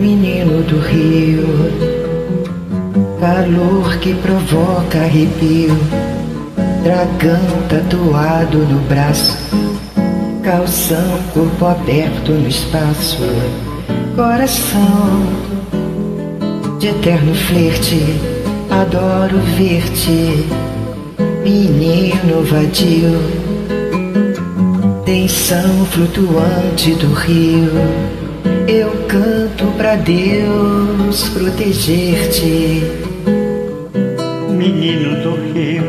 Menino do rio, calor que provoca arrepio, dragão tatuado no braço, calção, corpo aberto no espaço, coração de eterno flerte, adoro ver-te, menino vadio, tensão flutuante do rio. Eu canto pra Deus proteger-te. Menino do rio,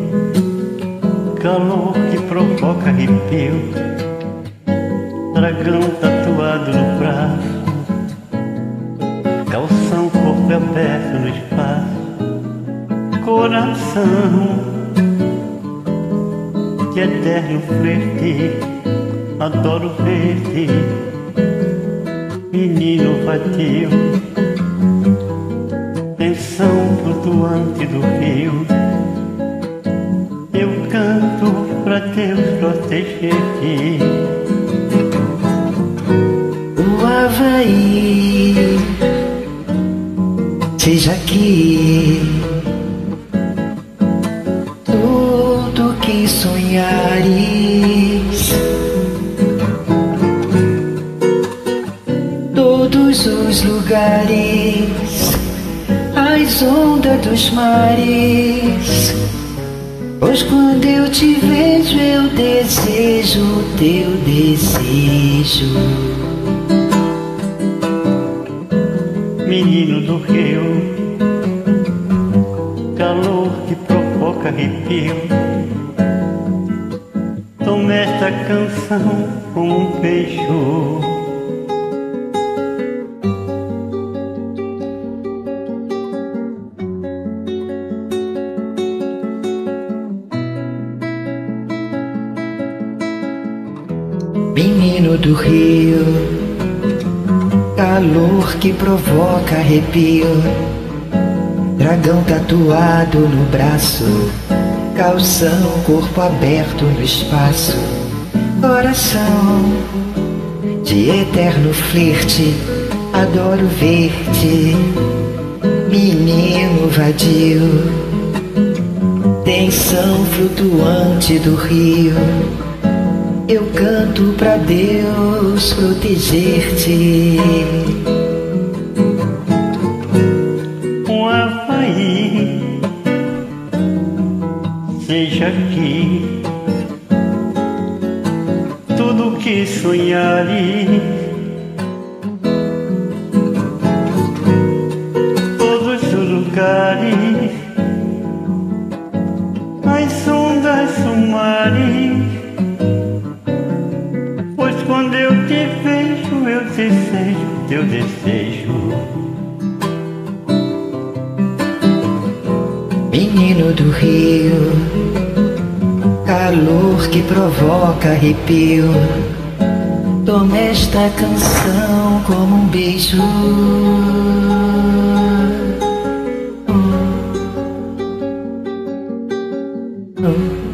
calor que provoca arrepio, dragão tatuado no braço, calção, corpo aberto no espaço, coração de eterno flerte, adoro ver-te, menino vadio, tensão flutuante do rio. Eu canto pra Deus proteger-te. O Havaí, seja aqui tudo que sonhares, todos os lugares, as ondas dos mares. Pois quando eu te vejo, eu desejo o teu desejo. Menino do rio, calor que provoca arrepio, toma esta canção como um beijo. Menino do rio, calor que provoca arrepio, dragão tatuado no braço, calção, corpo aberto no espaço, coração de eterno flerte, adoro ver-te, menino vadio, tensão flutuante do rio. Eu canto pra Deus proteger-te. O Havaí, seja aqui tudo que sonhares, todos os lugares, as ondas do mares. Pois quando eu te vejo, eu desejo teu desejo. Menino do rio, calor que provoca arrepio, toma esta canção como um beijo. Oh, oh.